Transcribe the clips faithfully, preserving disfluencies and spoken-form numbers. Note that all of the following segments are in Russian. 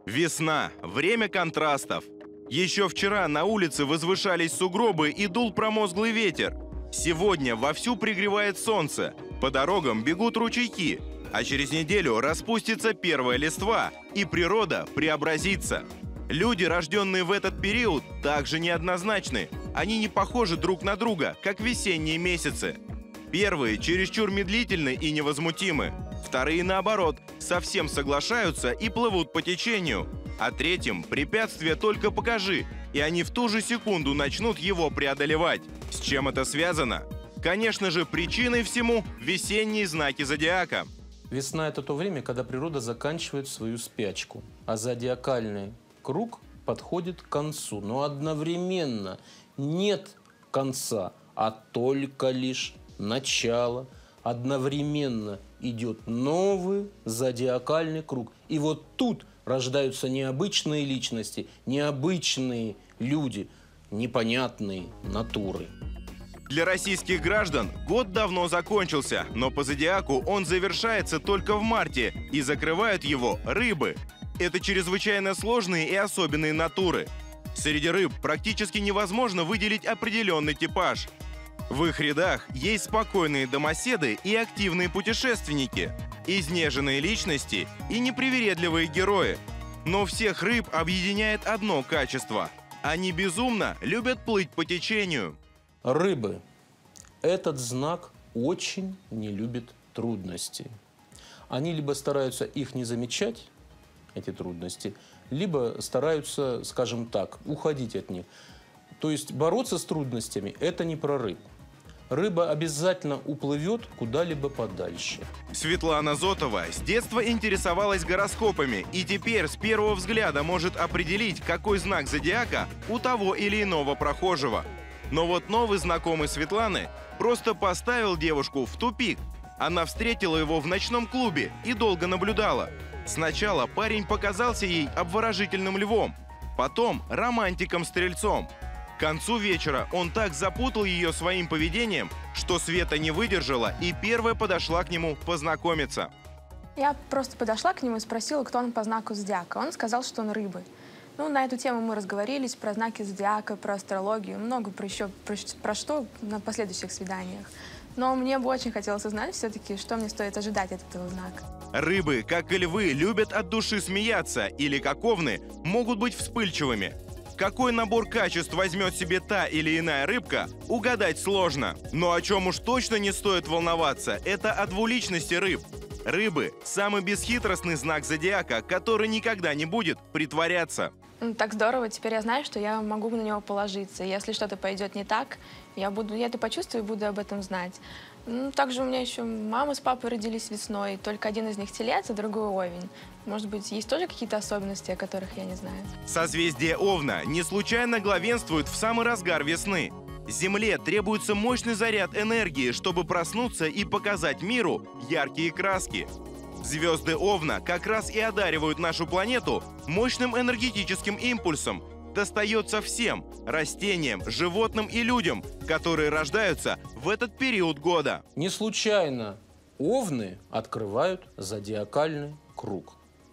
Весна – время контрастов. Еще вчера на улице возвышались сугробы и дул промозглый ветер. Сегодня вовсю пригревает солнце, по дорогам бегут ручейки, а через неделю распустится первая листва, и природа преобразится. Люди, рожденные в этот период, также неоднозначны. Они не похожи друг на друга, как весенние месяцы. Первые чересчур медлительны и невозмутимы. Вторые, наоборот, совсем соглашаются и плывут по течению. А третьим препятствие только покажи, и они в ту же секунду начнут его преодолевать. С чем это связано? Конечно же, причиной всему весенние знаки зодиака. Весна – это то время, когда природа заканчивает свою спячку, а зодиакальный круг подходит к концу. Но одновременно нет конца, а только лишь начало. Одновременно идет новый зодиакальный круг. И вот тут рождаются необычные личности, необычные люди, непонятные натуры. Для российских граждан год давно закончился, но по зодиаку он завершается только в марте, и закрывают его рыбы. Это чрезвычайно сложные и особенные натуры. Среди рыб практически невозможно выделить определенный типаж. В их рядах есть спокойные домоседы и активные путешественники, изнеженные личности и непривередливые герои. Но всех рыб объединяет одно качество – они безумно любят плыть по течению. Рыбы. Этот знак очень не любит трудностей. Они либо стараются их не замечать, эти трудности, либо стараются, скажем так, уходить от них. То есть бороться с трудностями – это не про рыб. Рыба обязательно уплывет куда-либо подальше. Светлана Зотова с детства интересовалась гороскопами и теперь с первого взгляда может определить, какой знак зодиака у того или иного прохожего. Но вот новый знакомый Светланы просто поставил девушку в тупик. Она встретила его в ночном клубе и долго наблюдала. Сначала парень показался ей обворожительным львом, потом романтиком-стрельцом. К концу вечера он так запутал ее своим поведением, что Света не выдержала и первая подошла к нему познакомиться. Я просто подошла к нему и спросила, кто он по знаку зодиака. Он сказал, что он рыбы. Ну, на эту тему мы разговорились, про знаки зодиака, про астрологию, много про еще про, про что на последующих свиданиях. Но мне бы очень хотелось узнать все-таки, что мне стоит ожидать от этого знака. Рыбы, как и львы, любят от души смеяться или, как овны, могут быть вспыльчивыми. Какой набор качеств возьмет себе та или иная рыбка, угадать сложно. Но о чем уж точно не стоит волноваться, это о двуличности рыб. Рыбы – самый бесхитростный знак зодиака, который никогда не будет притворяться. Так здорово, теперь я знаю, что я могу на него положиться. Если что-то пойдет не так, я, буду, я это почувствую и буду об этом знать. Ну, также у меня еще мама с папой родились весной, только один из них телец, а другой овен. Может быть, есть тоже какие-то особенности, о которых я не знаю? Созвездие Овна не случайно главенствует в самый разгар весны. Земле требуется мощный заряд энергии, чтобы проснуться и показать миру яркие краски. Звезды Овна как раз и одаривают нашу планету мощным энергетическим импульсом. Достается всем – растениям, животным и людям, которые рождаются в этот период года. Не случайно овны открывают зодиакальный круг.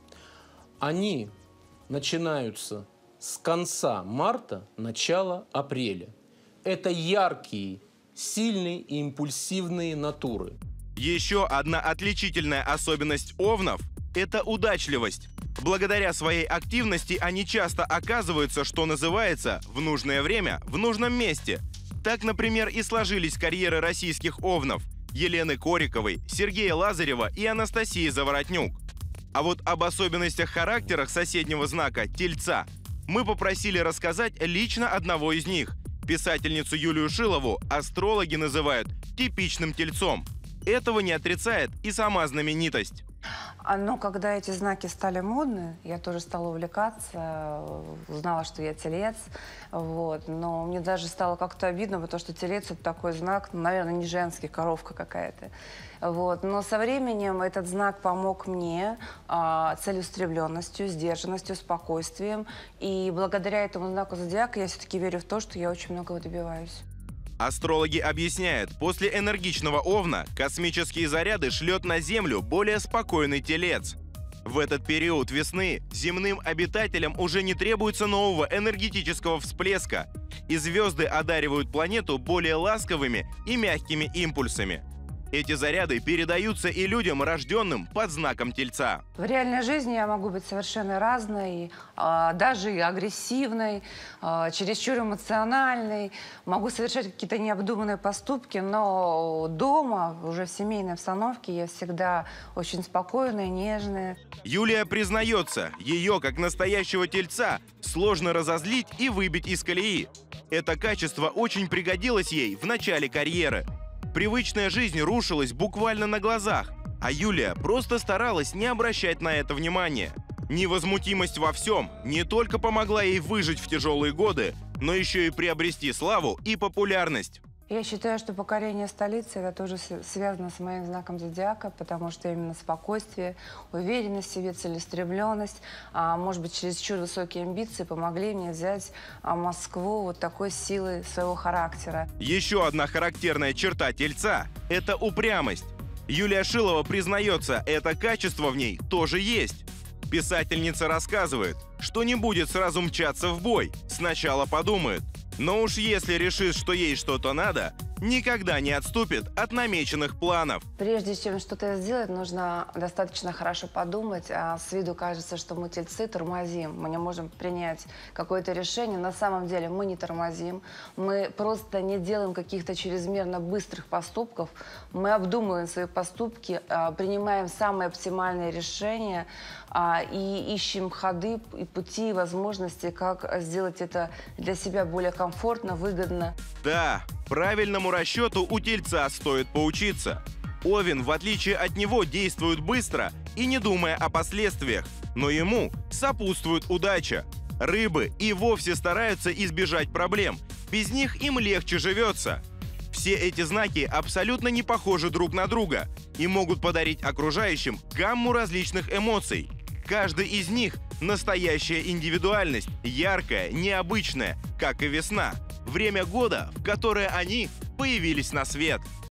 Они начинаются с конца марта, начала апреля. Это яркие, сильные и импульсивные натуры. Еще одна отличительная особенность овнов – это удачливость. Благодаря своей активности они часто оказываются, что называется, в нужное время, в нужном месте. Так, например, и сложились карьеры российских овнов Елены Кориковой, Сергея Лазарева и Анастасии Заворотнюк. А вот об особенностях характера соседнего знака Тельца мы попросили рассказать лично одного из них. Писательницу Юлию Шилову астрологи называют типичным тельцом. Этого не отрицает и сама знаменитость. Но когда эти знаки стали модны, я тоже стала увлекаться, узнала, что я телец. Вот. Но мне даже стало как-то обидно, потому что телец – это такой знак, ну, наверное, не женский, коровка какая-то. Вот. Но со временем этот знак помог мне а, целеустремленностью, сдержанностью, спокойствием. И благодаря этому знаку зодиака я все-таки верю в то, что я очень многого добиваюсь. Астрологи объясняют, после энергичного овна космические заряды шлет на Землю более спокойный телец. В этот период весны земным обитателям уже не требуется нового энергетического всплеска, и звезды одаривают планету более ласковыми и мягкими импульсами. Эти заряды передаются и людям, рожденным под знаком Тельца. В реальной жизни я могу быть совершенно разной, а, даже и агрессивной, а, чересчур эмоциональной, могу совершать какие-то необдуманные поступки, но дома, уже в семейной обстановке, я всегда очень спокойная, нежная. Юлия признается, ее, как настоящего Тельца, сложно разозлить и выбить из колеи. Это качество очень пригодилось ей в начале карьеры. Привычная жизнь рушилась буквально на глазах, а Юлия просто старалась не обращать на это внимания. Невозмутимость во всем не только помогла ей выжить в тяжелые годы, но еще и приобрести славу и популярность. Я считаю, что покорение столицы – это тоже связано с моим знаком зодиака, потому что именно спокойствие, уверенность в себе, целеустремленность, а, может быть, чересчур высокие амбиции помогли мне взять а, Москву вот такой силой своего характера. Еще одна характерная черта Тельца – это упрямость. Юлия Шилова признается, это качество в ней тоже есть. Писательница рассказывает, что не будет сразу мчаться в бой, сначала подумает. Но уж если решит, что ей что-то надо, никогда не отступит от намеченных планов. Прежде чем что-то сделать, нужно достаточно хорошо подумать. А с виду кажется, что мы тельцы тормозим. Мы не можем принять какое-то решение. На самом деле мы не тормозим. Мы просто не делаем каких-то чрезмерно быстрых поступков. Мы обдумываем свои поступки, принимаем самые оптимальные решения и ищем ходы, и пути, и возможности, как сделать это для себя более комфортно, выгодно. Да, правильному расчету у Тельца стоит поучиться. Овен, в отличие от него, действует быстро и не думая о последствиях, но ему сопутствует удача. Рыбы и вовсе стараются избежать проблем, без них им легче живется. Все эти знаки абсолютно не похожи друг на друга и могут подарить окружающим гамму различных эмоций. Каждый из них – настоящая индивидуальность, яркая, необычная, как и весна. Время года, в которое они появились на свет.